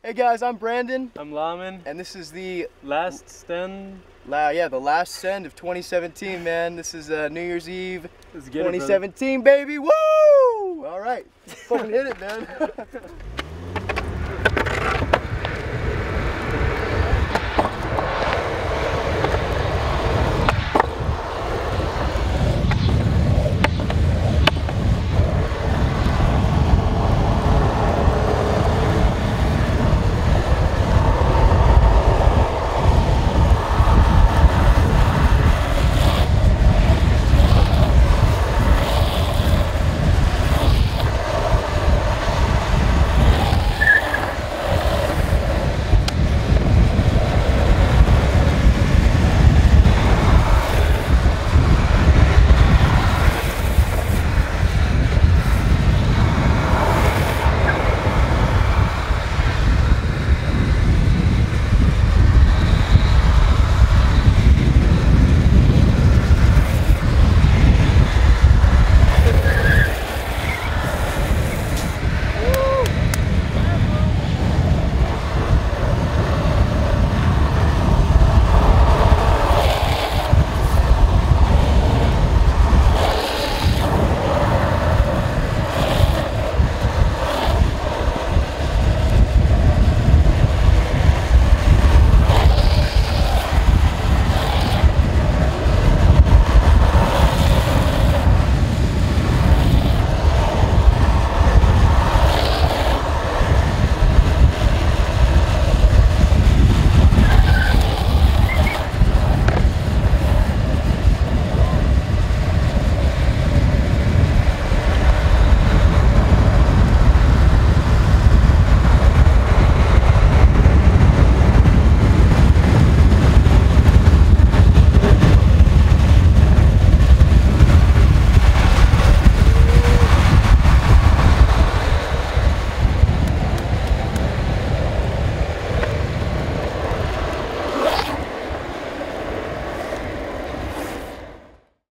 Hey guys, I'm Brandon. I'm Lamin. And this is the last send. The last send of 2017, man. This is New Year's Eve 2017, baby. Woo! All right, fucking hit it, man.